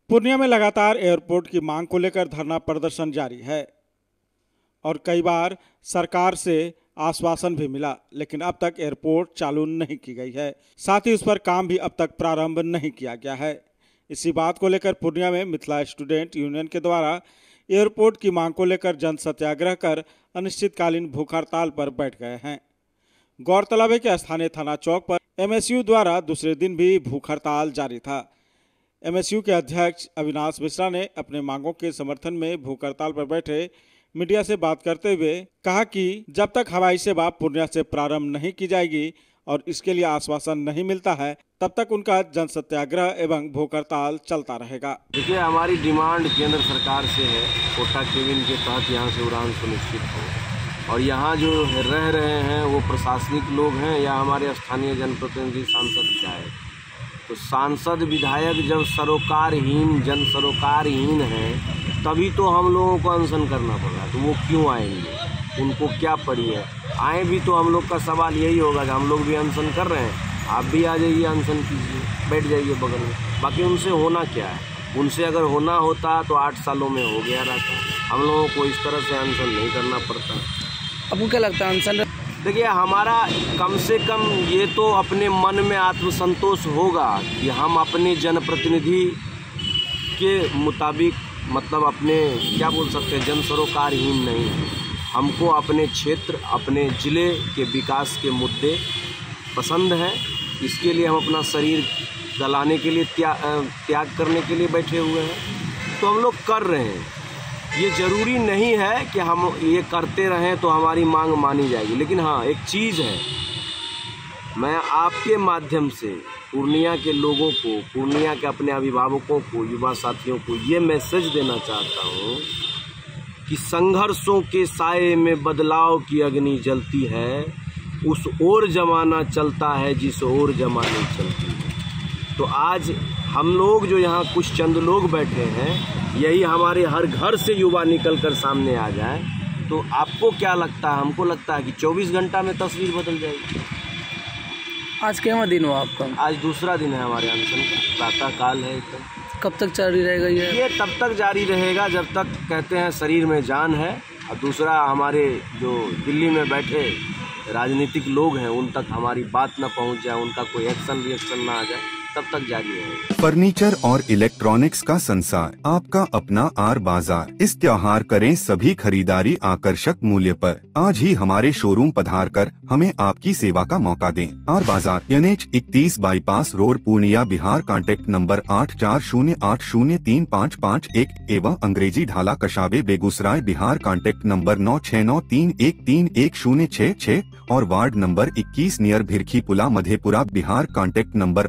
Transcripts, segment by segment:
पूर्णिया में लगातार एयरपोर्ट की मांग को लेकर धरना प्रदर्शन जारी है और कई बार सरकार से आश्वासन भी मिला, लेकिन अब तक एयरपोर्ट चालू नहीं की गई है। साथ ही उस पर काम भी अब तक प्रारंभ नहीं किया गया है। इसी बात को लेकर पूर्णिया में मिथिला स्टूडेंट यूनियन के द्वारा एयरपोर्ट की मांग को लेकर जन सत्याग्रह कर अनिश्चितकालीन भूख हड़ताल पर बैठ गए हैं। गौरतलब है कि स्थानीय थाना चौक पर एमएसयू द्वारा दूसरे दिन भी भूख हड़ताल जारी था। एमएसयू के अध्यक्ष अविनाश मिश्रा ने अपने मांगों के समर्थन में भूख हड़ताल पर बैठे मीडिया से बात करते हुए कहा कि जब तक हवाई सेवा पूर्णिया से प्रारंभ नहीं की जाएगी और इसके लिए आश्वासन नहीं मिलता है, तब तक उनका जन सत्याग्रह एवं भूख हड़ताल चलता रहेगा। देखिए, हमारी डिमांड केंद्र सरकार से है, कोटा केबिन के तहत यहाँ से उड़ान सुनिश्चित हो, और यहाँ जो रह रहे हैं वो प्रशासनिक लोग हैं या हमारे स्थानीय जनप्रतिनिधि सांसद विधायक। तो सांसद विधायक जब सरोकारहीन जन सरोकारहीन हैं, तभी तो हम लोगों को अनशन करना पड़ रहा है। तो वो क्यों आएंगे? उनको क्या पड़ी है? आए भी तो हम लोग का सवाल यही होगा कि हम लोग भी अनशन कर रहे हैं, आप भी आ जाइए, अनशन कीजिए, बैठ जाइए बगल में। बाकी उनसे होना क्या है? उनसे अगर होना होता तो 8 सालों में हो गया रहता। हम लोगों को इस तरह से अनशन नहीं करना पड़ता। आपको क्या लगता है अनशन? देखिए, हमारा कम से कम ये तो अपने मन में आत्मसंतोष होगा कि हम अपने जनप्रतिनिधि के मुताबिक, मतलब अपने क्या बोल सकते हैं, जन सरोकारहीन नहीं है। हमको अपने क्षेत्र, अपने ज़िले के विकास के मुद्दे पसंद हैं। इसके लिए हम अपना शरीर गलाने के लिए त्याग करने के लिए बैठे हुए हैं। तो हम लोग कर रहे हैं। ये ज़रूरी नहीं है कि हम ये करते रहें तो हमारी मांग मानी जाएगी, लेकिन हाँ, एक चीज़ है, मैं आपके माध्यम से पूर्णिया के लोगों को, पूर्णिया के अपने अभिभावकों को, युवा साथियों को ये मैसेज देना चाहता हूँ कि संघर्षों के साये में बदलाव की अग्नि जलती है, उस ओर जमाना चलता है जिस ओर जमाने चलती है। तो आज हम लोग जो यहाँ कुछ चंद लोग बैठे हैं, यही हमारे हर घर से युवा निकल कर सामने आ जाए, तो आपको क्या लगता है? हमको लगता है कि 24 घंटा में तस्वीर बदल जाएगी। आज क्या दिन हुआ आपका? आज दूसरा दिन है हमारे अनशन का, प्रातः काल है एकदम। कब तक जारी रहेगा ये तब तक जारी रहेगा जब तक कहते हैं शरीर में जान है। और दूसरा, हमारे जो दिल्ली में बैठे राजनीतिक लोग हैं उन तक हमारी बात न पहुंच जाए, उनका कोई एक्शन रिएक्शन ना आ जाए, तब तक जारी रहेगा। फर्नीचर और इलेक्ट्रॉनिक्स का संसार, आपका अपना आर बाजार। इस त्योहार करें सभी खरीदारी आकर्षक मूल्य पर। आज ही हमारे शोरूम पधार कर हमें आपकी सेवा का मौका दें। आर बाजार, NH 31 bypass road, Purnia, Bihar. Contact number 8408035551 एवं अंग्रेजी ढाला, कशाबे, बेगूसराय, बिहार। कांटेक्ट नंबर 9693131066 और ward number 21 near Bhirkhi Pula, Madhepura, Bihar. Contact number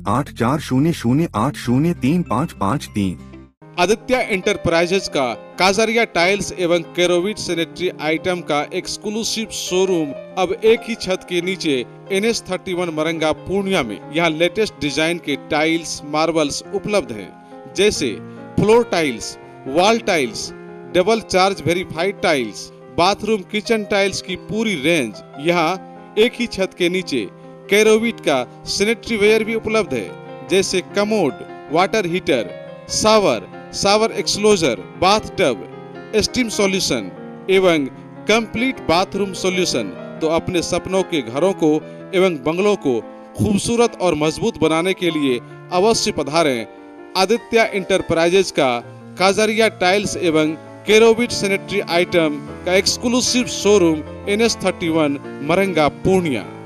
8400803553। Aditya enterprises का काजरिया टाइल्स एवं केरोविट सैनिटरी आइटम का एक्सक्लूसिव शोरूम अब एक ही छत के नीचे NH 31 मरंगा, पूर्णिया में। यहाँ लेटेस्ट डिजाइन के टाइल्स, मार्बल्स उपलब्ध हैं, जैसे floor tiles, wall tiles, double charge verified tiles, bathroom kitchen tiles की पूरी रेंज। यहाँ एक ही छत के नीचे केरोविट का सैनिटरी वेयर भी उपलब्ध है, जैसे commode, water heater, shower enclosure, bath tub, steam solution एवं कंप्लीट बाथरूम सॉल्यूशन। तो अपने सपनों के घरों को एवं बंगलों को खूबसूरत और मजबूत बनाने के लिए अवश्य पधारें आदित्य इंटरप्राइजेज का काजरिया टाइल्स एवं केरोविट सैनिटरी आइटम का exclusive showroom NH 31 Maranga, Purnia.